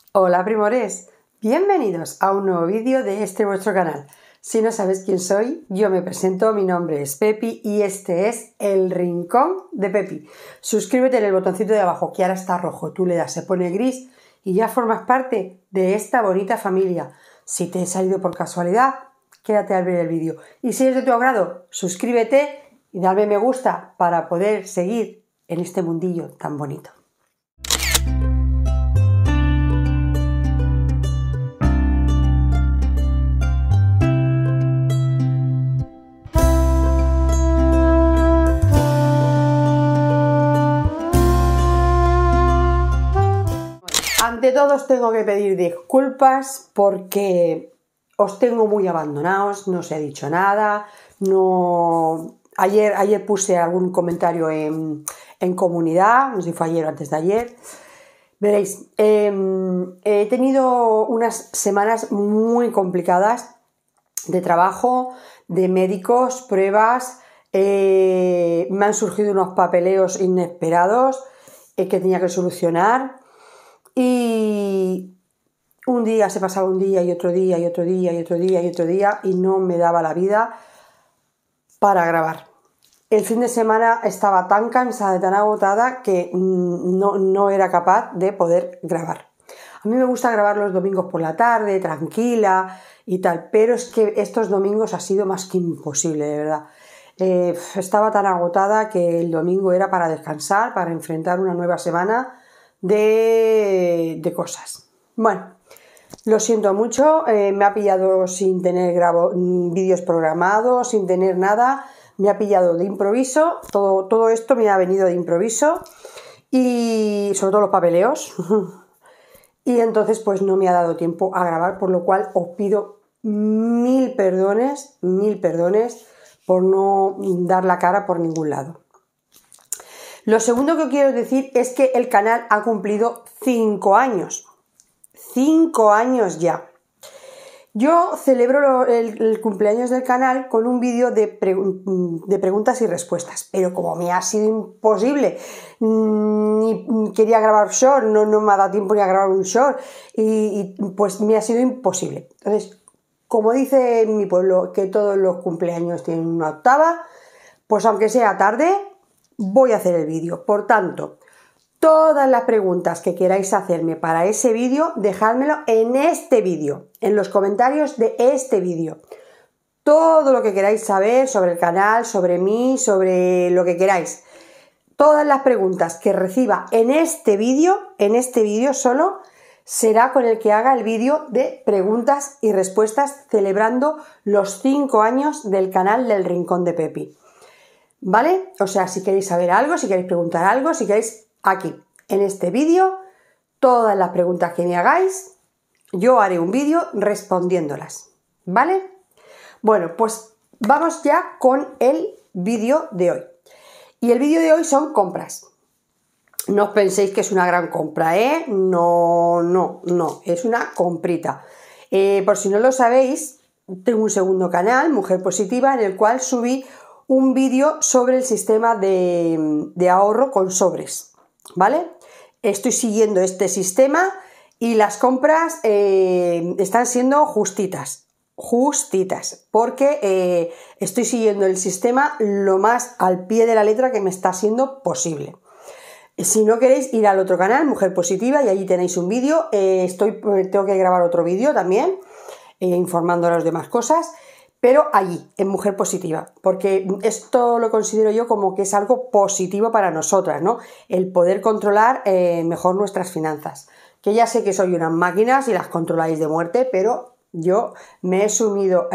Hola primores, bienvenidos a un nuevo vídeo de vuestro canal. Si no sabes quién soy, yo me presento, mi nombre es Pepi y este es el Rincón de Pepi. Suscríbete en el botoncito de abajo que ahora está rojo, tú le das, se pone gris y ya formas parte de esta bonita familia. Si te he salido por casualidad, quédate al ver el vídeo. Y si es de tu agrado, suscríbete y dale me gusta para poder seguir en este mundillo tan bonito. Ante todo os tengo que pedir disculpas porque os tengo muy abandonados, no os he dicho nada, ayer puse algún comentario en comunidad, no sé si fue ayer o antes de ayer. Veréis, he tenido unas semanas muy complicadas de trabajo, de médicos, pruebas, me han surgido unos papeleos inesperados que tenía que solucionar. Y un día se pasaba un día y otro día y otro día y otro día y otro día y no me daba la vida para grabar. El fin de semana estaba tan cansada y tan agotada que no era capaz de poder grabar. A mí me gusta grabar los domingos por la tarde, tranquila y tal, pero es que estos domingos ha sido más que imposible, de verdad. Estaba tan agotada que el domingo era para descansar, para enfrentar una nueva semana de cosas. Bueno, lo siento mucho, me ha pillado sin tener vídeos programados, sin tener nada, me ha pillado de improviso, todo esto me ha venido de improviso y sobre todo los papeleos y entonces pues no me ha dado tiempo a grabar, por lo cual os pido mil perdones por no dar la cara por ningún lado. Lo segundo que quiero decir es que el canal ha cumplido 5 años. 5 años ya. Yo celebro el cumpleaños del canal con un vídeo de preguntas y respuestas, pero como me ha sido imposible, ni quería grabar short, no me ha dado tiempo ni a grabar un short, y pues me ha sido imposible. Entonces, como dice en mi pueblo que todos los cumpleaños tienen una octava, pues aunque sea tarde, voy a hacer el vídeo. Por tanto, todas las preguntas que queráis hacerme para ese vídeo, dejádmelo en este vídeo, en los comentarios de este vídeo. Todo lo que queráis saber sobre el canal, sobre mí, sobre lo que queráis. Todas las preguntas que reciba en este vídeo solo, será con el que haga el vídeo de preguntas y respuestas celebrando los 5 años del canal del Rincón de Pepi. ¿Vale? O sea, si queréis saber algo, si queréis preguntar algo, si queréis aquí, en este vídeo, todas las preguntas que me hagáis, yo haré un vídeo respondiéndolas. ¿Vale? Bueno, pues vamos ya con el vídeo de hoy. Y el vídeo de hoy son compras. No os penséis que es una gran compra, ¿eh? No, es una comprita. Por si no lo sabéis, tengo un segundo canal, Mujer Positiva, en el cual subí un vídeo sobre el sistema de ahorro con sobres, ¿vale? Estoy siguiendo este sistema y las compras están siendo justitas, porque estoy siguiendo el sistema lo más al pie de la letra que me está siendo posible. Si no queréis, ir al otro canal, Mujer Positiva, y allí tenéis un vídeo. Tengo que grabar otro vídeo también, informando a las demás cosas, pero allí, en Mujer Positiva, porque esto lo considero yo como que es algo positivo para nosotras, ¿no? El poder controlar mejor nuestras finanzas. Que ya sé que soy unas máquinas y las controláis de muerte, pero yo me he sumado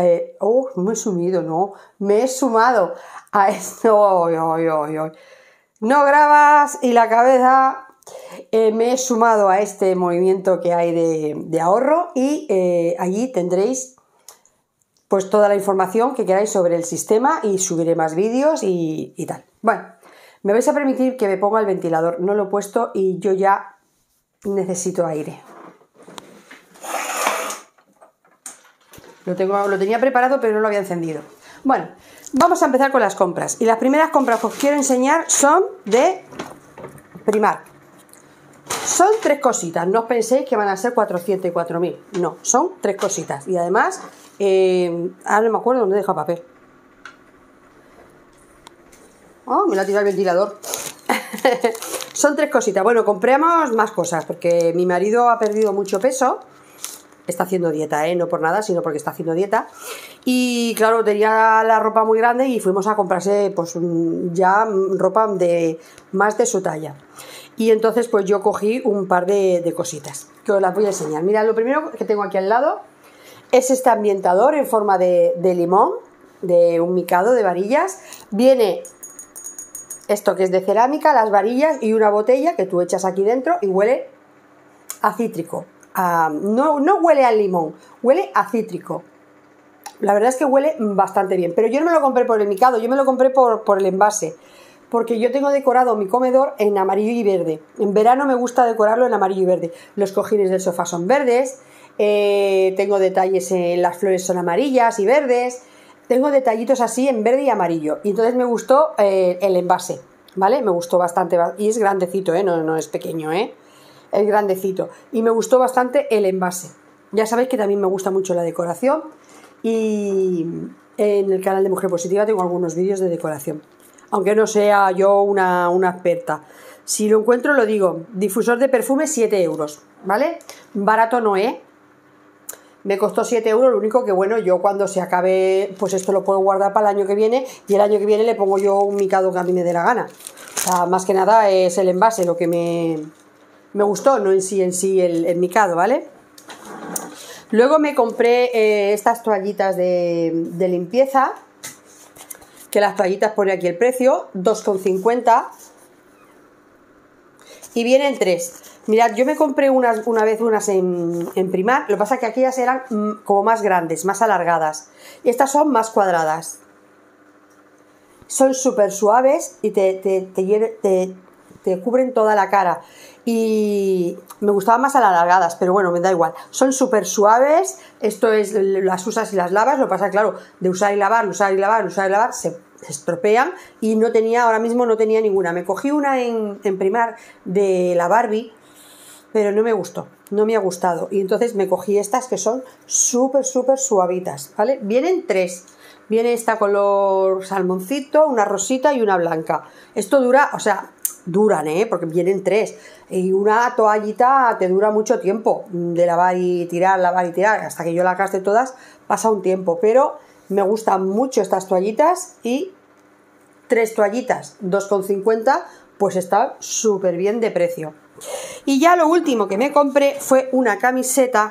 a esto. No grabas y la cabeza. Me he sumado a este movimiento que hay de ahorro y allí tendréis pues toda la información que queráis sobre el sistema y subiré más vídeos y tal. Bueno, me vais a permitir que me ponga el ventilador, no lo he puesto y yo ya necesito aire. Lo tenía preparado pero no lo había encendido. Bueno, vamos a empezar con las compras. Y las primeras compras que os quiero enseñar son de Primark. Son 3 cositas, no os penséis que van a ser 404.000, no, son 3 cositas. Y además, ahora no me acuerdo dónde deja papel. Oh, me la ha tirado el ventilador. Son 3 cositas. Bueno, compramos más cosas porque mi marido ha perdido mucho peso. Está haciendo dieta, no por nada, sino porque está haciendo dieta. Y claro, tenía la ropa muy grande y fuimos a comprarse pues ya ropa de más de su talla. Y entonces pues yo cogí un par de cositas que os las voy a enseñar. Mira, lo primero que tengo aquí al lado es este ambientador en forma de limón, de un micado de varillas. Viene esto que es de cerámica, las varillas y una botella que tú echas aquí dentro y huele a cítrico. No huele al limón, huele a cítrico. La verdad es que huele bastante bien, pero yo no me lo compré por el micado, yo me lo compré por el envase, porque yo tengo decorado mi comedor en amarillo y verde. En verano me gusta decorarlo en amarillo y verde. Los cojines del sofá son verdes, tengo detalles en las flores son amarillas y verdes, tengo detallitos así en verde y amarillo, y entonces me gustó el envase, ¿vale? Me gustó bastante, y es grandecito, no es pequeño, es grandecito, y me gustó bastante el envase. Ya sabéis que también me gusta mucho la decoración y en el canal de Mujer Positiva tengo algunos vídeos de decoración, aunque no sea yo una experta. Si lo encuentro lo digo. Difusor de perfume 7 euros, ¿vale? Barato no es. Me costó 7 euros, lo único que bueno, yo cuando se acabe, pues esto lo puedo guardar para el año que viene y el año que viene le pongo yo un micado que a mí me dé la gana. O sea, más que nada es el envase lo que me gustó, no en sí el micado, ¿vale? Luego me compré estas toallitas de limpieza, que las toallitas pone aquí el precio, 2,50 y vienen 3. Mirad, yo me compré una vez unas en Primark, lo que pasa es que aquellas eran como más grandes, más alargadas, y estas son más cuadradas. Son súper suaves y te cubren toda la cara. Y me gustaban más a las alargadas, pero bueno, me da igual. Son súper suaves, esto es, las usas y las lavas, lo que pasa, claro, de usar y lavar, se estropean y no tenía, ahora mismo no tenía ninguna. Me cogí una en Primark de la Barbie, pero no me gustó, no me ha gustado. Y entonces me cogí estas que son súper suavitas, ¿vale? Vienen 3. Viene esta color salmoncito, una rosita y una blanca. Esto dura, o sea, duran, porque vienen 3. Y una toallita te dura mucho tiempo de lavar y tirar, hasta que yo las gaste todas pasa un tiempo, pero me gustan mucho estas toallitas y 3 toallitas 2,50 pues está súper bien de precio. Y ya lo último que me compré fue una camiseta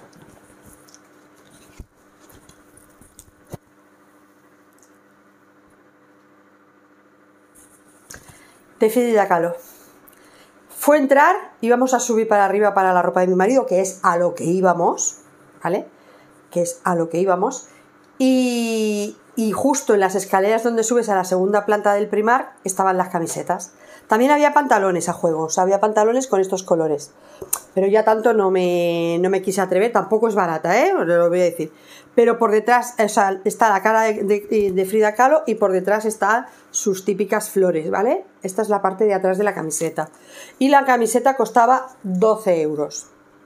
de Frida Kahlo. Fue entrar, íbamos a subir para arriba para la ropa de mi marido, que es a lo que íbamos, ¿vale? Que es a lo que íbamos. Y justo en las escaleras donde subes a la segunda planta del Primark estaban las camisetas. También había pantalones a juego, o sea, había pantalones con estos colores. Pero ya tanto no me quise atrever, tampoco es barata, os lo voy a decir. Pero por detrás, o sea, está la cara de Frida Kahlo y por detrás están sus típicas flores, ¿vale? Esta es la parte de atrás de la camiseta. Y la camiseta costaba 12 euros.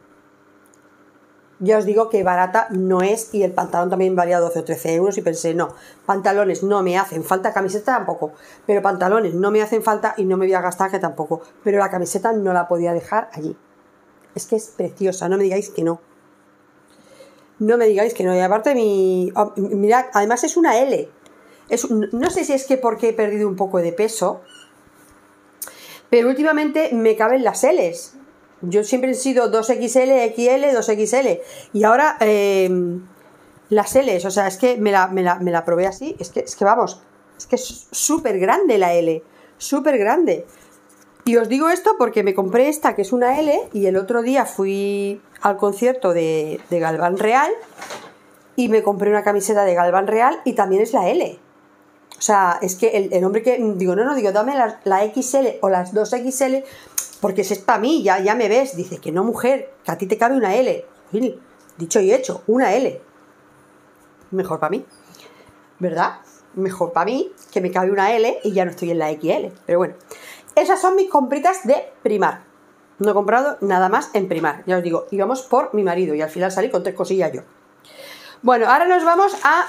Ya os digo que barata no es, y el pantalón también valía 12 o 13 euros y pensé, no, pantalones no me hacen falta, camiseta tampoco, pero pantalones no me hacen falta y no me voy a gastar que tampoco, pero la camiseta no la podía dejar allí. Es que es preciosa, no me digáis que no. No me digáis que no, y aparte mirad, además es una L. No sé si es que porque he perdido un poco de peso, pero últimamente me caben las L's. Yo siempre he sido 2XL, XL, 2XL. Y ahora las L's, o sea, es que me la probé así. Es que vamos, es que es súper grande la L. Súper grande. Y os digo esto porque me compré esta, que es una L, y el otro día fui al concierto de Galván Real y me compré una camiseta de Galván Real y también es la L. O sea, es que el hombre que... Digo, dame la XL o las 2XL... porque si es para mí, ya me ves. Dice que no, mujer, que a ti te cabe una L. Dicho y hecho, una L. Mejor para mí, ¿verdad? Mejor para mí que me cabe una L y ya no estoy en la XL. Pero bueno, esas son mis compritas de Primark. No he comprado nada más en Primark, ya os digo, íbamos por mi marido y al final salí con 3 cosillas yo. Bueno, ahora nos vamos a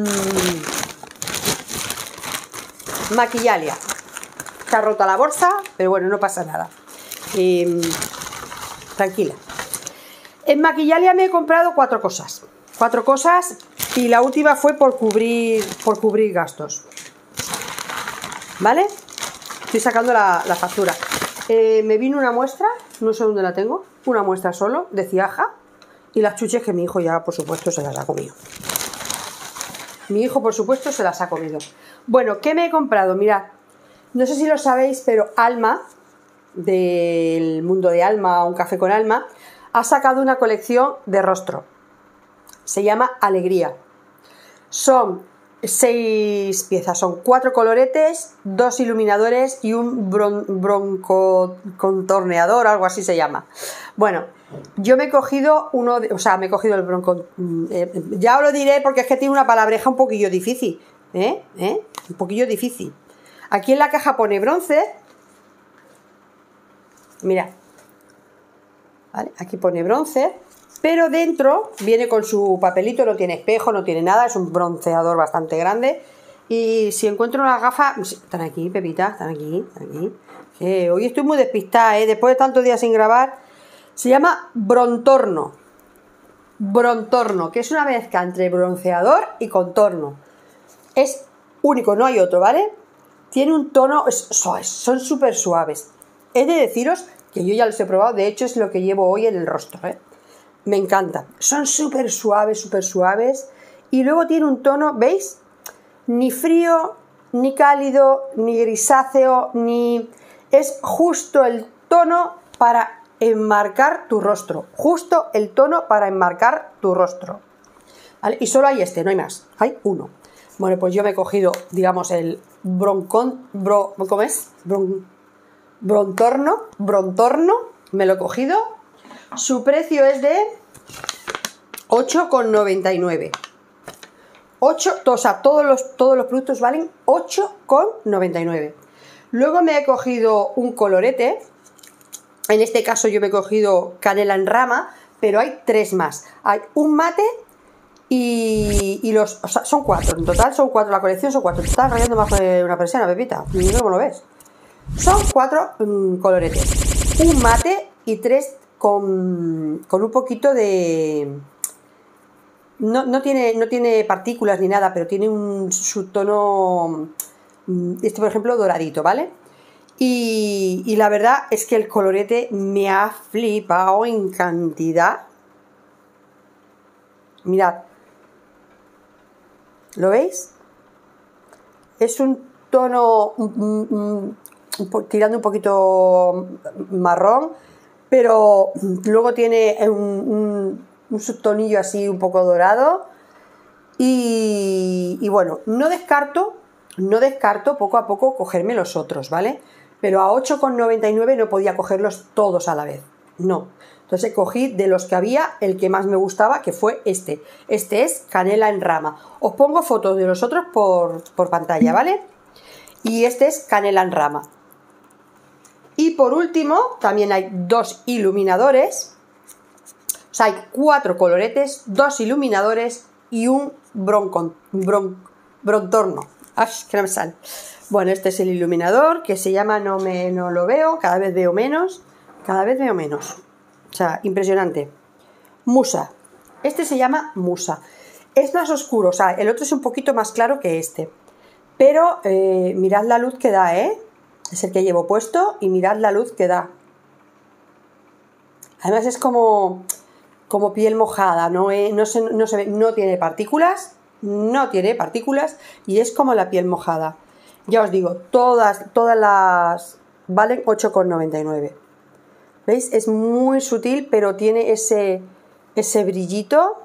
Maquillalia. Está rota la bolsa, pero bueno, no pasa nada. Tranquila. En Maquillalia me he comprado 4 cosas. 4 cosas y la última fue por cubrir gastos. ¿Vale? Estoy sacando la factura. Me vino una muestra, no sé dónde la tengo, una muestra solo de Ciaja y las chuches que mi hijo ya, por supuesto, se las ha comido. Mi hijo, por supuesto, se las ha comido. Bueno, ¿qué me he comprado? Mirad, no sé si lo sabéis, pero Alma, del mundo de Alma, Un Café con Alma, ha sacado una colección de rostro. Se llama Alegría. Son 6 piezas, son 4 coloretes, 2 iluminadores y un broncocontorneador, algo así se llama. Bueno, yo me he cogido me he cogido el bronco. Ya os lo diré porque es que tiene una palabreja un poquillo difícil. Un poquillo difícil. Aquí en la caja pone bronce. Mira. ¿Vale? Aquí pone bronce. Pero dentro viene con su papelito, no tiene espejo, no tiene nada, es un bronceador bastante grande. Y si encuentro unas gafas, están aquí, Pepita, están aquí. Hoy estoy muy despistada, después de tantos días sin grabar. Se llama Brontorno. Brontorno, que es una mezcla entre bronceador y contorno. Es único, no hay otro, ¿vale? Tiene un tono, son súper suaves. He de deciros que yo ya los he probado, de hecho es lo que llevo hoy en el rostro, Me encanta. Son súper suaves. Y luego tiene un tono, ¿veis? Ni frío, ni cálido, ni grisáceo, ni... Es justo el tono para enmarcar tu rostro. Justo el tono para enmarcar tu rostro. ¿Vale? Y solo hay no hay más. Hay uno. Bueno, pues yo me he cogido, digamos, el ¿cómo es? Brontorno. Me lo he cogido. Su precio es de 8,99. 8, o sea, todos los productos valen 8,99. Luego me he cogido un colorete. En este caso yo me he cogido canela en rama, pero hay 3 más. Hay un mate o sea, son 4. En total son 4. La colección son 4. Te estás rayando más de una persiana, Pepita. Mira cómo lo ves. Son 4 coloretes. Un mate y 3 con un poquito de... No tiene partículas ni nada, pero tiene un subtono, por ejemplo, doradito, ¿vale? Y la verdad es que el colorete me ha flipado en cantidad. Mirad. ¿Lo veis? Es un tono tirando un poquito marrón, pero luego tiene un subtonillo así un poco dorado y bueno, no descarto poco a poco cogerme los otros, ¿vale? Pero a 8,99 no podía cogerlos todos a la vez, no. Entonces cogí de los que había el que más me gustaba, que fue este es canela en rama. Os pongo fotos de los otros por pantalla, ¿vale? Y este es canela en rama. Y por último también hay 2 iluminadores. O sea, hay 4 coloretes, 2 iluminadores y un brontorno. ¡Ay, que no me sale! Bueno, este es el iluminador que se llama, no lo veo, cada vez veo menos. O sea, impresionante. Musa. Este se llama Musa. Es más oscuro, o sea, el otro es un poquito más claro que este. Pero mirad la luz que da, Es el que llevo puesto y mirad la luz que da. Además es como piel mojada, no se ve, no tiene partículas y es como la piel mojada. Ya os digo, todas las valen 8,99. ¿Veis? Es muy sutil, pero tiene ese brillito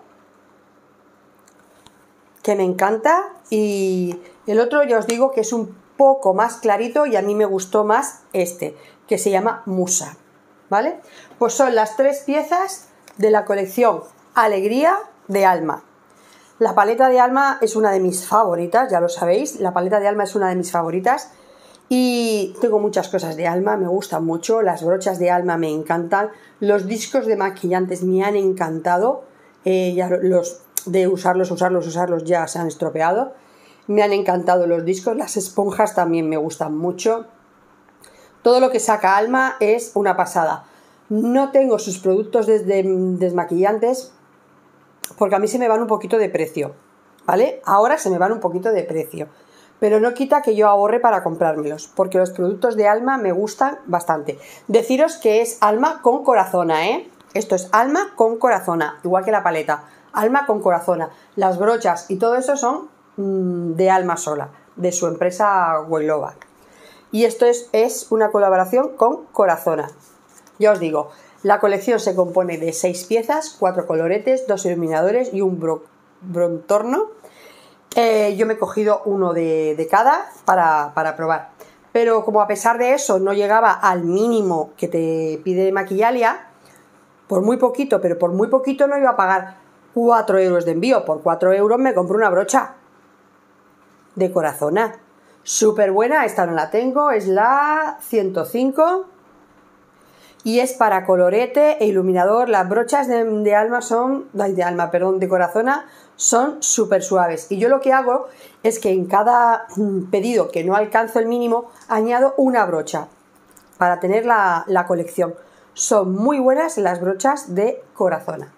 que me encanta. Y el otro ya os digo que es un poco más clarito y a mí me gustó más que se llama Musa. ¿Vale? Pues son las 3 piezas de la colección Alegría de Alma. La paleta de Alma es una de mis favoritas, ya lo sabéis. La paleta de Alma es una de mis favoritas. Y tengo muchas cosas de Alma, me gustan mucho, las brochas de Alma me encantan, los discos de maquillantes me han encantado, ya los de usarlos ya se han estropeado, me han encantado los discos, las esponjas también me gustan mucho, todo lo que saca Alma es una pasada. No tengo sus productos desmaquillantes porque a mí se me van un poquito de precio, ¿vale? Ahora se me van un poquito de precio. Pero no quita que yo ahorre para comprármelos, porque los productos de Alma me gustan bastante. Deciros que es Alma con corazona, ¿eh? Esto es Alma con corazona, igual que la paleta. Alma con corazona. Las brochas y todo eso son de Alma sola, de su empresa Wailoba. Y esto es una colaboración con corazona. Ya os digo, la colección se compone de 6 piezas, 4 coloretes, 2 iluminadores y un brontorno. Yo me he cogido uno de cada para probar, pero como a pesar de eso no llegaba al mínimo que te pide Maquillalia, por muy poquito, pero por muy poquito no iba a pagar 4 euros de envío. Por 4 euros me compro una brocha de corazona, súper buena. Esta no la tengo, es la 105 y es para colorete e iluminador. Las brochas de Alma son, de corazona, son súper suaves, y yo lo que hago es que en cada pedido que no alcanzo el mínimo añado una brocha para tener la colección. Son muy buenas las brochas de corazona,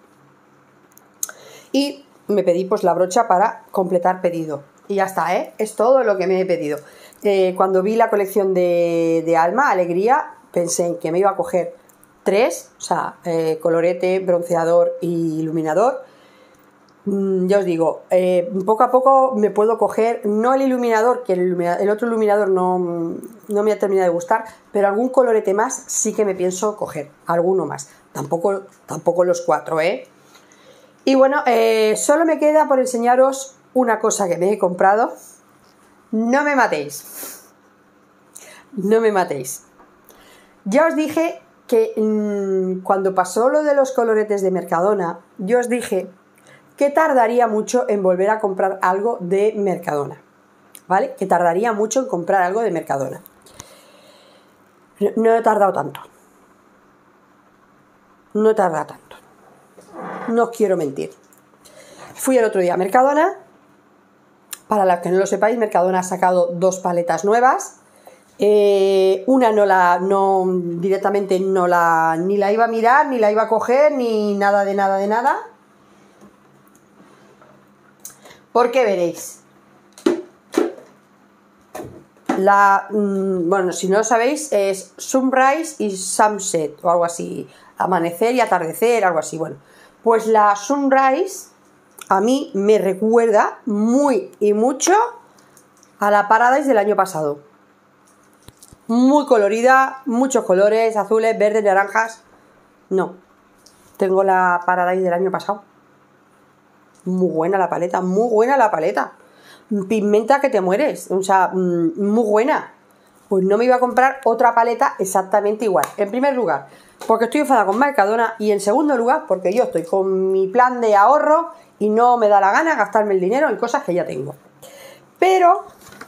y me pedí pues la brocha para completar pedido y ya está, es todo lo que me he pedido. Cuando vi la colección de Alma Alegría pensé en que me iba a coger 3, o sea, colorete, bronceador y iluminador. Ya os digo, poco a poco me puedo coger, no el iluminador, que el otro iluminador no me ha terminado de gustar, pero algún colorete más sí que me pienso coger, alguno más, tampoco los 4, Y bueno, solo me queda por enseñaros una cosa que me he comprado. No me matéis, no me matéis. Ya os dije que cuando pasó lo de los coloretes de Mercadona, yo os dije que tardaría mucho en volver a comprar algo de Mercadona, ¿vale? Que tardaría mucho en comprar algo de Mercadona. No he tardado tanto. No he tardado tanto. No os quiero mentir. Fui el otro día a Mercadona. Para los que no lo sepáis, Mercadona ha sacado 2 paletas nuevas. Una directamente ni la iba a mirar, ni la iba a coger, ni nada de nada. Porque veréis, bueno, si no lo sabéis, es Sunrise y Sunset o algo así, amanecer y atardecer, algo así. Bueno, pues la Sunrise a mí me recuerda muy y mucho a la Paradise del año pasado. Muy colorida, muchos colores, azules, verdes, naranjas. No, tengo la Paradise del año pasado. Muy buena la paleta, muy buena la paleta. Pigmenta que te mueres, o sea, muy buena. Pues no me iba a comprar otra paleta exactamente igual. En primer lugar, porque estoy enfadada con Mercadona, y en segundo lugar, porque yo estoy con mi plan de ahorro y no me da la gana gastarme el dinero en cosas que ya tengo. Pero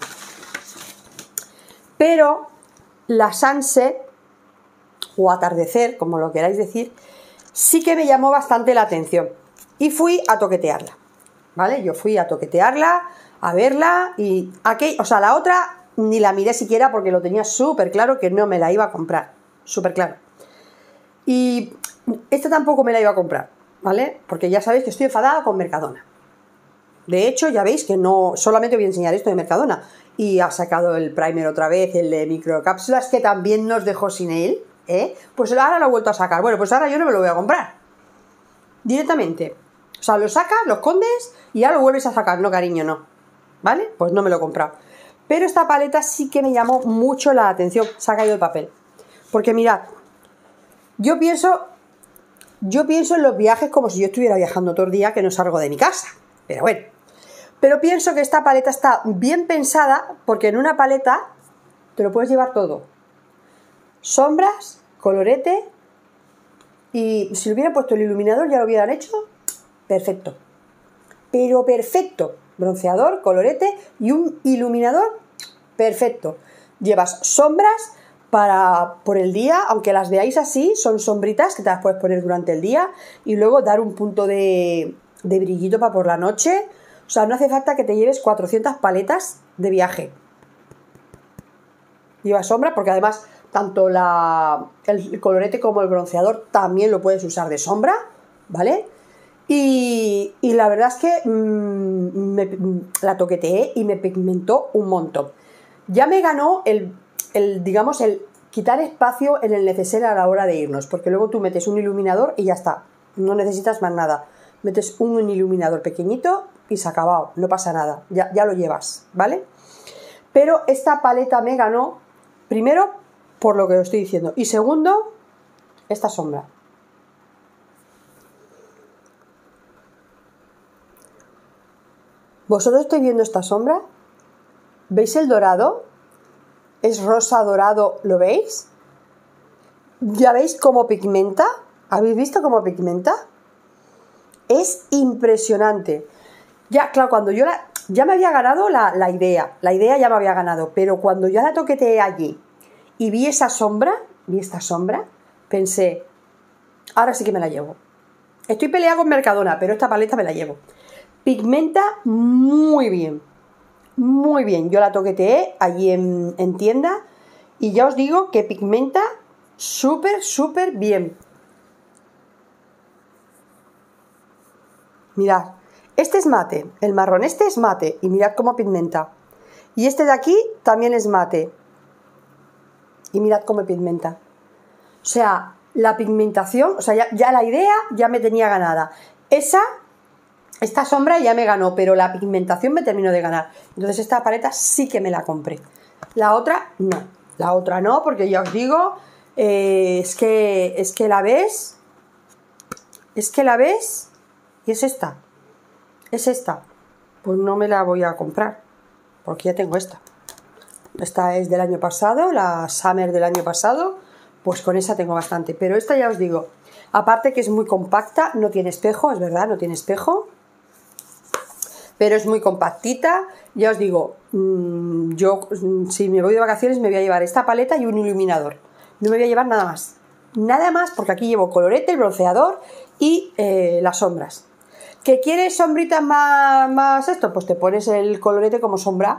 la Sunset o atardecer, como lo queráis decir, sí que me llamó bastante la atención. Y fui a toquetearla, ¿vale? Yo fui a toquetearla, a verla, y la otra ni la miré siquiera porque lo tenía súper claro que no me la iba a comprar, súper claro. Y esta tampoco me la iba a comprar, ¿vale? Porque ya sabéis que estoy enfadada con Mercadona. De hecho, ya veis que no solamente voy a enseñar esto de Mercadona, y ha sacado el primer otra vez, el de microcápsulas, que también nos dejó sin él, pues ahora lo ha vuelto a sacar. Bueno, pues ahora yo no me lo voy a comprar directamente. O sea, lo sacas, lo escondes y ahora lo vuelves a sacar. No, cariño, no. ¿Vale? Pues no me lo he comprado. Pero esta paleta sí que me llamó mucho la atención. Se ha caído el papel. Porque mirad, yo pienso en los viajes como si yo estuviera viajando todo el día, que no salgo de mi casa. Pero bueno. Pero pienso que esta paleta está bien pensada, porque en una paleta te lo puedes llevar todo. Sombras, colorete, y si le hubieran puesto el iluminador ya lo hubieran hecho perfecto. Pero perfecto. Bronceador, colorete y un iluminador perfecto. Llevas sombras por el día, aunque las veáis así, son sombritas que te las puedes poner durante el día y luego dar un punto de brillito para por la noche. O sea, no hace falta que te lleves 400 paletas de viaje. Lleva sombra porque además tanto el colorete como el bronceador también lo puedes usar de sombra, ¿vale? Y la verdad es que la toqueteé y me pigmentó un montón. Ya me ganó digamos, el quitar espacio en el neceser a la hora de irnos, porque luego tú metes un iluminador y ya está, no necesitas más nada. Metes un iluminador pequeñito y se ha acabado, no pasa nada, ya lo llevas, ¿vale? Pero esta paleta me ganó, primero, por lo que os estoy diciendo, y segundo, esta sombra. ¿Vosotros estáis viendo esta sombra? ¿Veis el dorado? Es rosa dorado, ¿lo veis? ¿Ya veis cómo pigmenta? ¿Habéis visto cómo pigmenta? Es impresionante. Ya, claro, cuando yo ya me había ganado la idea ya me había ganado, pero cuando ya la toqueteé allí y vi esta sombra, pensé, ahora sí que me la llevo. Estoy peleada con Mercadona, pero esta paleta me la llevo. Pigmenta muy bien. Muy bien, yo la toqueteé allí en tienda y ya os digo que pigmenta súper bien. Mirad, este es mate, el marrón este es mate y mirad cómo pigmenta. Y este de aquí también es mate y mirad cómo pigmenta. O sea, la pigmentación, o sea, ya la idea ya me tenía ganada. Esta sombra ya me ganó, pero la pigmentación me terminó de ganar. Entonces esta paleta sí que me la compré. La otra no. La otra no, porque ya os digo, es que la ves. Es que la ves y es esta. Es esta. Pues no me la voy a comprar, porque ya tengo esta. Esta es del año pasado, la Summer del año pasado. Pues con esa tengo bastante. Pero esta ya os digo, aparte que es muy compacta, no tiene espejo, es verdad, no tiene espejo. Pero es muy compactita, ya os digo, yo si me voy de vacaciones me voy a llevar esta paleta y un iluminador, no me voy a llevar nada más porque aquí llevo colorete, el bronceador y las sombras. ¿Que quieres sombritas más esto? Pues te pones el colorete como sombra,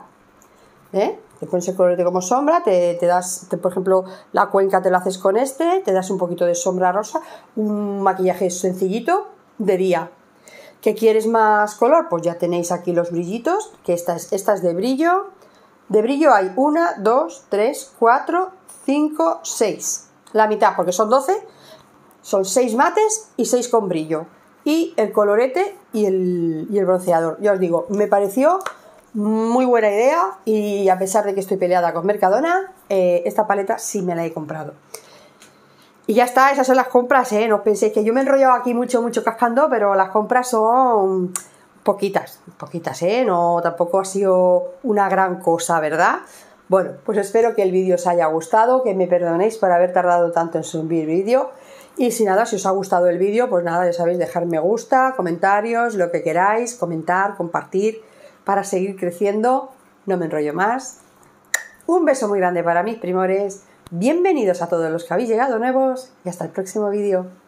te pones el colorete como sombra, te das, por ejemplo, la cuenca te la haces con te das un poquito de sombra rosa, un maquillaje sencillito de día. ¿Qué quieres más color? Pues ya tenéis aquí los brillitos, que esta es de brillo. De brillo hay 1, 2, 3, 4, 5, 6. La mitad, porque son 12, son 6 mates y 6 con brillo. Y el colorete y el bronceador. Ya os digo, me pareció muy buena idea y a pesar de que estoy peleada con Mercadona, esta paleta sí me la he comprado. Y ya está, esas son las compras, no os penséis que yo me he enrollado aquí mucho cascando, pero las compras son poquitas, no, tampoco ha sido una gran cosa, ¿verdad? Bueno, pues espero que el vídeo os haya gustado, que me perdonéis por haber tardado tanto en subir vídeo. Y si nada, si os ha gustado el vídeo, pues nada, ya sabéis, dejar me gusta, comentarios, lo que queráis, comentar, compartir, para seguir creciendo. No me enrollo más. Un beso muy grande para mis primores. Bienvenidos a todos los que habéis llegado nuevos y hasta el próximo vídeo.